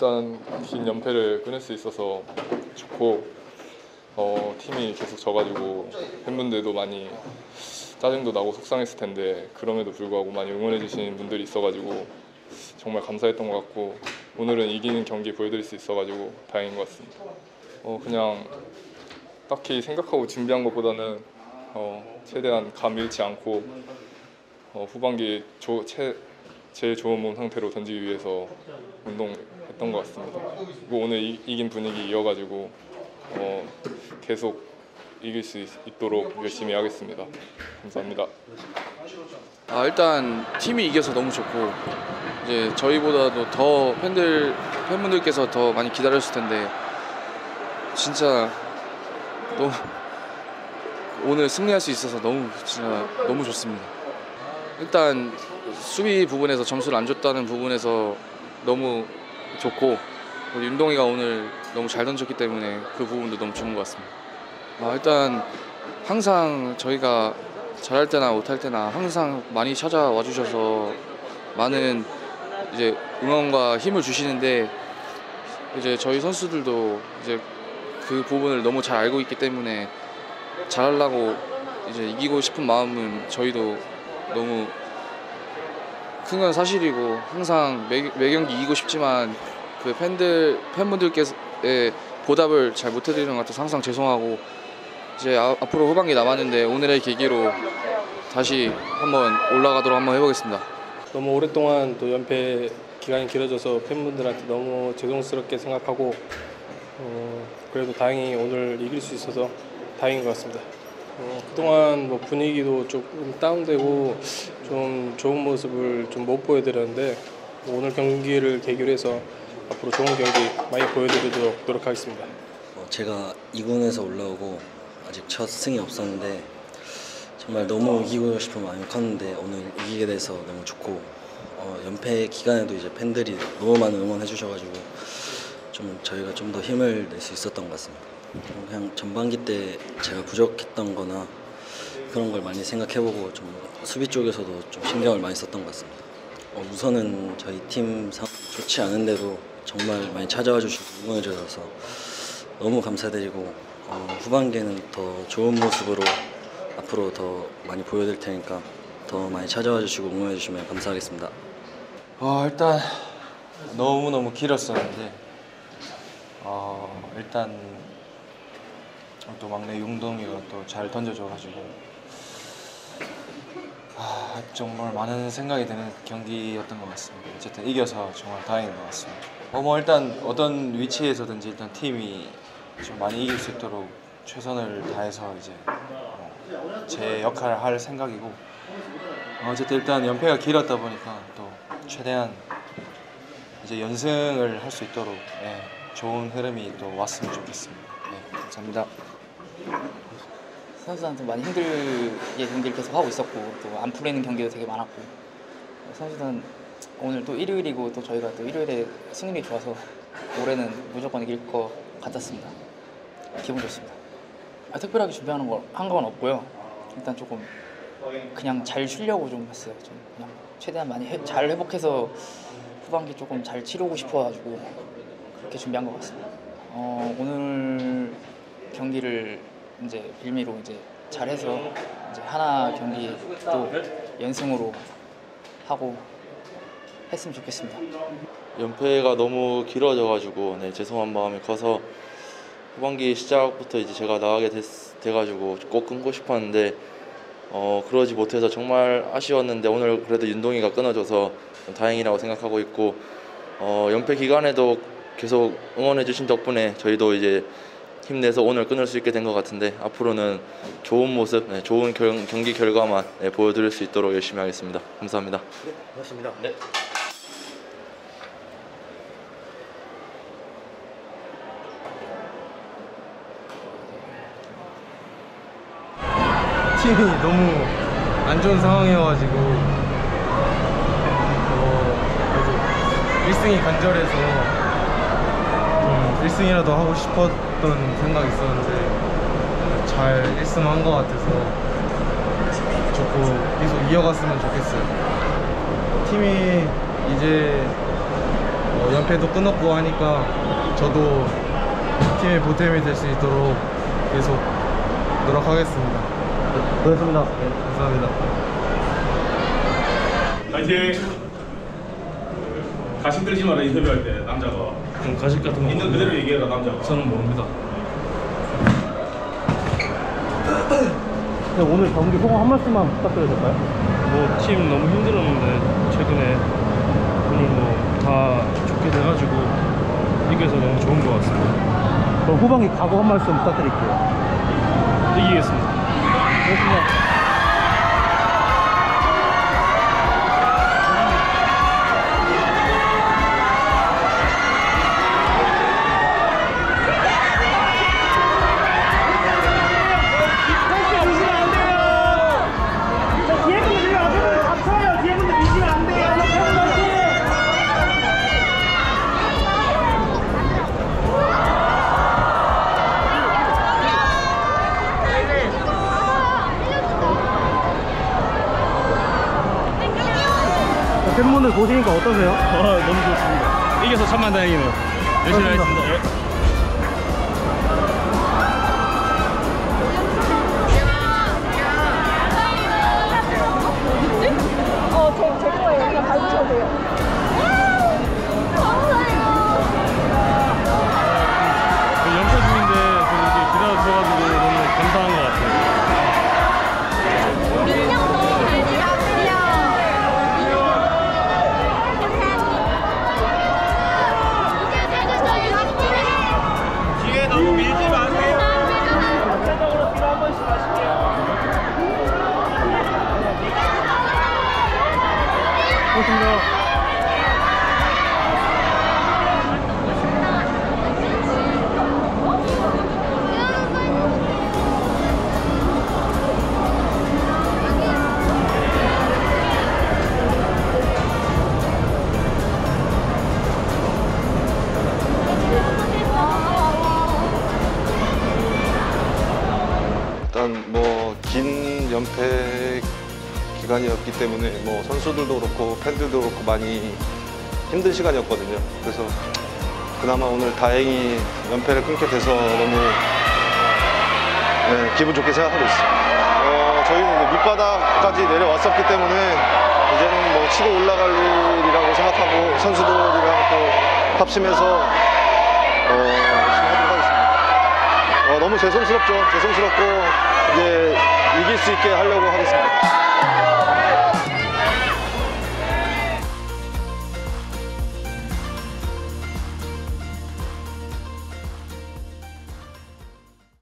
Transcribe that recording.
일단 긴 연패를 끊을 수 있어서 좋고 팀이 계속 져가지고 팬분들도 많이 짜증도 나고 속상했을 텐데 그럼에도 불구하고 많이 응원해 주시는 분들이 있어가지고 정말 감사했던 것 같고 오늘은 이기는 경기 보여드릴 수 있어가지고 다행인 것 같습니다. 그냥 딱히 생각하고 준비한 것보다는 최대한 감 잃지 않고 후반기 제일 좋은 몸 상태로 던지기 위해서 운동했던 것 같습니다. 그리고 오늘 이긴 분위기 이어가지고 계속 이길 수 있도록 열심히 하겠습니다. 감사합니다. 일단 팀이 이겨서 너무 좋고 이제 저희보다도 더 팬분들께서 더 많이 기다렸을 텐데 진짜 너무 오늘 승리할 수 있어서 너무 좋습니다. 일단 수비 부분에서 점수를 안 줬다는 부분에서 너무 좋고 윤동이가 오늘 너무 잘 던졌기 때문에 그 부분도 너무 좋은 것 같습니다. 일단 항상 저희가 잘할 때나 못할 때나 항상 많이 찾아와 주셔서 많은 이제 응원과 힘을 주시는데 이제 저희 선수들도 이제 그 부분을 너무 잘 알고 있기 때문에 잘하려고 이제 이기고 싶은 마음은 저희도 너무 큰 건 사실이고 항상 매 경기 이기고 싶지만 그 팬분들께서의 보답을 잘 못해드리는 것 같아서 항상 죄송하고 이제 앞으로 후반기 남았는데 오늘의 계기로 다시 한번 올라가도록 한번 해보겠습니다. 너무 오랫동안 또 연패 기간이 길어져서 팬분들한테 너무 죄송스럽게 생각하고 그래도 다행히 오늘 이길 수 있어서 다행인 것 같습니다. 그동안 뭐 분위기도 조금 다운되고 좀 좋은 모습을 좀 못 보여드렸는데 오늘 경기를 계기로 해서 앞으로 좋은 경기 많이 보여드리도록 노력하겠습니다. 제가 2군에서 올라오고 아직 첫 승이 없었는데 정말 너무 이기고 싶은 마음이 컸는데 오늘 이기게 돼서 너무 좋고 연패 기간에도 이제 팬들이 너무 많은 응원해 주셔가지고 좀 저희가 좀 더 힘을 낼 수 있었던 것 같습니다. 그냥 전반기 때 제가 부족했던 거나 그런 걸 많이 생각해보고 좀 수비 쪽에서도 좀 신경을 많이 썼던 것 같습니다. 우선은 저희 팀 상황이 좋지 않은데도 정말 많이 찾아와 주시고 응원해 주셔서 너무 감사드리고 후반기에는 더 좋은 모습으로 앞으로 더 많이 보여드릴 테니까 더 많이 찾아와 주시고 응원해 주시면 감사하겠습니다. 일단 너무너무 길었었는데 일단 또 막내 용동이가 또 잘 던져줘가지고 정말 많은 생각이 드는 경기였던 것 같습니다. 어쨌든 이겨서 정말 다행인 것 같습니다. 일단 어떤 위치에서든지 일단 팀이 좀 많이 이길 수 있도록 최선을 다해서 이제 제 역할을 할 생각이고 어쨌든 일단 연패가 길었다 보니까 또 최대한 이제 연승을 할 수 있도록 좋은 흐름이 또 왔으면 좋겠습니다. 감사합니다. 선수들한테 많이 힘들게 경기를 계속 하고 있었고 또 안 풀리는 경기도 되게 많았고 선수들은 오늘 또 일요일이고 또 저희가 또 일요일에 승률이 좋아서 올해는 무조건 이길 것 같았습니다. 기분 좋습니다. 특별하게 준비하는 거 한 건 없고요. 일단 조금 그냥 잘 쉬려고 좀 했어요. 좀 그냥 최대한 많이 잘 회복해서 후반기 조금 잘 치르고 싶어가지고 그렇게 준비한 것 같습니다. 오늘 경기를 이제 빌미로 이제 잘해서 이제 하나 경기 또 연승으로 하고 했으면 좋겠습니다. 연패가 너무 길어져가지고 죄송한 마음이 커서 후반기 시작부터 이제 제가 나가게 돼가지고 꼭 끊고 싶었는데 그러지 못해서 정말 아쉬웠는데 오늘 그래도 윤동이가 끊어줘서 다행이라고 생각하고 있고 연패 기간에도 계속 응원해주신 덕분에 저희도 이제 힘내서 오늘 끊을 수 있게 된 것 같은데 앞으로는 좋은 모습, 좋은 경기 결과만 보여드릴 수 있도록 열심히 하겠습니다. 감사합니다. 네, 고맙습니다. 네. 팀이 너무 안 좋은 상황이어가지고 그래도 1승이 간절해서 1승이라도 하고 싶었던 생각이 있었는데 잘 1승 한 것 같아서 좋고 계속 이어갔으면 좋겠어요. 팀이 이제 연패도 끊었고 하니까 저도 팀의 보탬이 될 수 있도록 계속 노력하겠습니다. 고맙습니다. 감사합니다. 파이팅! 가식 들지 마라 인터뷰할 때 남자가 가식 같은 거 있는 그대로 얘기해라 남자가. 저는 모릅니다. 네, 오늘 경기 소감 한 말씀만 부탁드려도 될까요? 뭐 팀 너무 힘들었는데 최근에 오늘 뭐 다 좋게 돼가지고 이겨서 너무 좋은 것 같습니다. 그럼 후반기 각오 한 말씀 부탁드릴게요. 이기겠습니다. 고맙습니다. 팬분들 보시니까 어떠세요? 너무 좋습니다. 이겨서 천만 다행이네요. 열심히 하겠습니다. 제 거예요. 그냥 밟으셔도 돼요. 연패 중인데 이렇게 기다려주셔가지고 너무 감사한 것 같아요. 뒤에 너무 밀지 마세요. 전체적으로 뒤로 한 번씩 가실게요. 고맙습니다. 일단 뭐 긴 연패 기간이었기 때문에 뭐 선수들도 그렇고 팬들도 그렇고 많이 힘든 시간이었거든요. 그래서 그나마 오늘 다행히 연패를 끊게 돼서 너무 기분 좋게 생각하고 있습니다. 저희는 밑바닥까지 내려왔었기 때문에 이제는 뭐 치고 올라갈 일이라고 생각하고 선수들이랑 또 합심해서 열심히 하도록 하겠습니다. 너무 죄송스럽죠. 죄송스럽고 이제 이길 수 있게 하려고 하겠습니다.